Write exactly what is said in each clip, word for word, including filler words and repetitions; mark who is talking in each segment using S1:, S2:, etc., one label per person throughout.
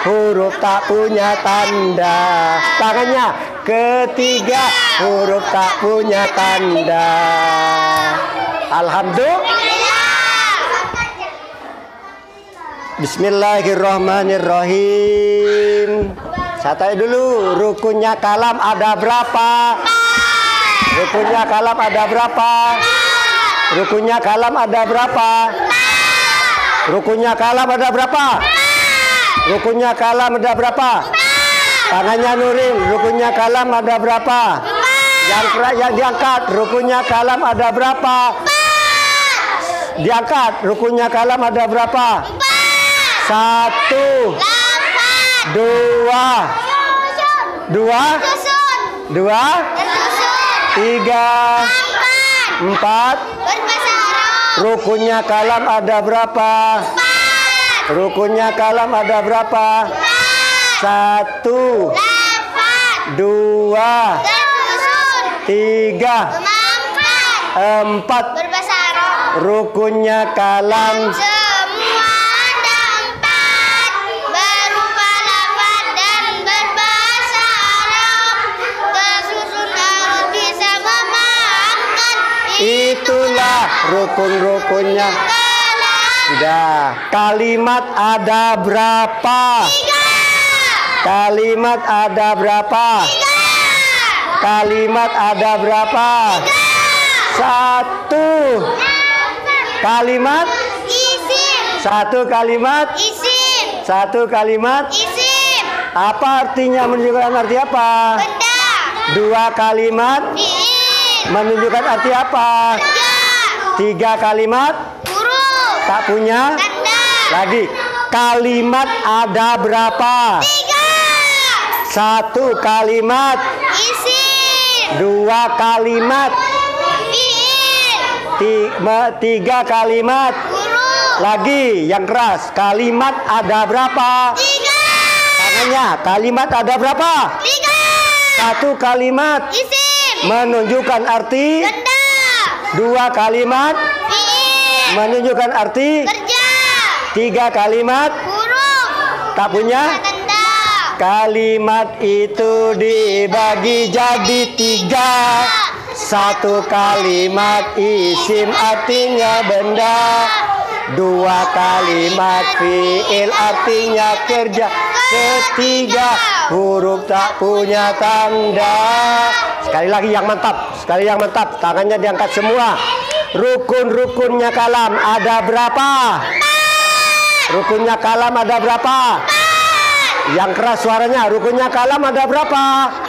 S1: huruf tak punya tanda. Tangannya. Ketiga huruf tak punya tanda. Alhamdulillah. Bismillahirrahmanirrahim. Saya tanya dulu, rukunnya kalam ada berapa? Rukunnya kalam ada berapa? Rukunnya kalam ada berapa? Rukunnya kalam ada berapa? Rukunnya kalam ada berapa? Tangannya Nurin, rukunnya kalam ada berapa? Yang yang diangkat, rukunnya kalam ada berapa? Diangkat, rukunnya kalam ada berapa? Satu, dua, dua, dua, tiga, empat. Rukunnya kalam ada berapa? Rukunnya kalam ada berapa? Satu, dua, tiga, empat. Rukunnya kalam
S2: semua ada empat, berupa lafaz dan berbahasa Arab, tersusun harus bisa memahamkan.
S1: Itulah rukun-rukunnya. Sudah. Kalimat ada berapa?
S2: Tiga.
S1: Kalimat ada berapa?
S2: Tiga.
S1: Kalimat ada berapa?
S2: Tiga.
S1: Satu. Kalimat
S2: Isim.
S1: satu kalimat
S2: Isim.
S1: satu kalimat
S2: Isim.
S1: apa artinya, menunjukkan arti apa?
S2: Benda.
S1: Dua kalimat
S2: Fiil.
S1: menunjukkan arti apa?
S2: Kerja.
S1: Tiga kalimat
S2: Huruf.
S1: tak punya
S2: Tanda.
S1: lagi. Kalimat ada berapa?
S2: Tiga.
S1: Satu kalimat,
S2: Isim.
S1: dua kalimat,
S2: Fiil.
S1: ti- me- tiga kalimat
S2: Huruf.
S1: lagi. Yang keras, kalimat ada berapa?
S2: Tiga.
S1: Tangannya, kalimat ada berapa?
S2: Tiga.
S1: Satu kalimat
S2: Isim.
S1: menunjukkan arti.
S2: Benda.
S1: Dua kalimat
S2: Fiil.
S1: menunjukkan arti.
S2: Kerja.
S1: Tiga kalimat
S2: Huruf.
S1: tak punya.
S2: Tanda.
S1: Kalimat itu dibagi jadi tiga. Satu kalimat isim artinya benda. Dua kalimat fiil artinya kerja. Ketiga huruf tak punya tanda. Sekali lagi yang mantap. Sekali yang mantap. Tangannya diangkat semua. Rukun-rukunnya kalam ada berapa? Rukunnya kalam ada berapa? Yang keras suaranya. Rukunnya kalam ada berapa?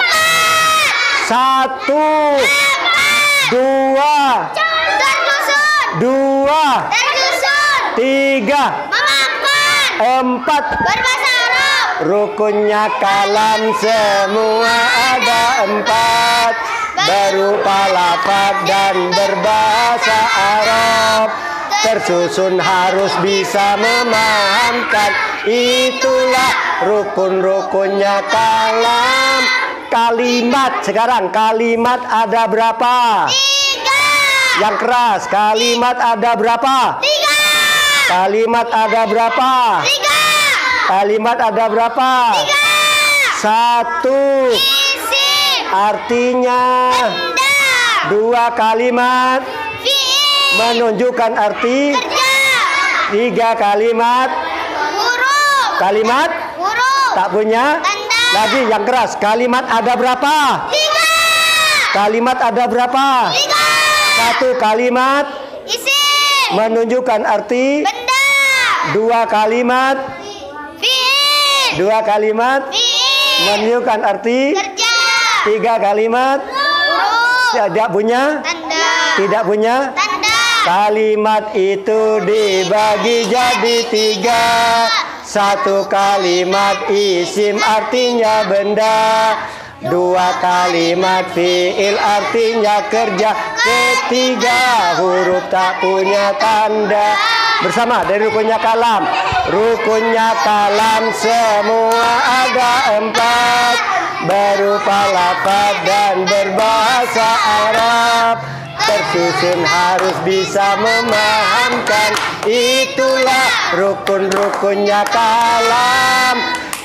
S1: Satu, dua,
S2: Tersusun.
S1: dua,
S2: Tersusun.
S1: tiga,
S2: Memaafkan.
S1: empat.
S2: Berbahasa Arab.
S1: Rukunnya kalam semua ada empat, berupa lafaz dan berbahasa Arab, tersusun harus bisa memahamkan. Itulah rukun-rukunnya kalam. Kalimat sekarang, kalimat ada berapa?
S2: Tiga.
S1: Yang keras, kalimat ada berapa?
S2: Tiga.
S1: Kalimat ada berapa?
S2: Tiga.
S1: Kalimat ada berapa?
S2: Tiga.
S1: Satu.
S2: Isim.
S1: Artinya.
S2: Benda.
S1: Dua kalimat
S2: Fiil.
S1: menunjukkan arti.
S2: Kerja.
S1: Tiga kalimat.
S2: Huruf.
S1: Kalimat
S2: Huruf.
S1: tak punya.
S2: Tanda.
S1: Lagi yang keras, kalimat ada berapa?
S2: Tiga.
S1: Kalimat ada berapa?
S2: Tiga.
S1: Satu kalimat
S2: Isim.
S1: menunjukkan arti.
S2: Benda.
S1: Dua kalimat.
S2: Fiil.
S1: Dua kalimat
S2: Fiil.
S1: menunjukkan arti.
S2: Kerja.
S1: Tiga kalimat
S2: Huruf.
S1: tidak punya.
S2: Tanda.
S1: Tidak punya.
S2: Tanda.
S1: Kalimat itu dibagi jadi tiga. Satu kalimat isim artinya benda. Dua kalimat fiil artinya kerja. Ketiga huruf tak punya tanda. Bersama dari rukunnya kalam. Rukunnya kalam semua ada empat, berupa lafaz dan berbahasa Arab, tersusun harus bisa memahamkan. Itulah rukun-rukunnya kalam.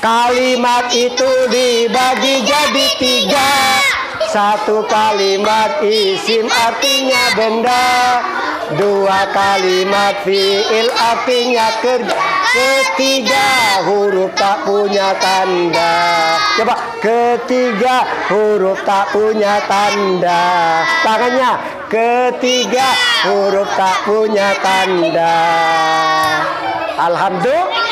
S1: Kalimat itu dibagi jadi tiga. Satu kalimat isim artinya benda. Dua kalimat fiil artinya kerja. Ketiga huruf tak punya tanda. Coba ketiga huruf tak punya tanda. Tangannya. Ketiga huruf tak punya tanda. Alhamdulillah.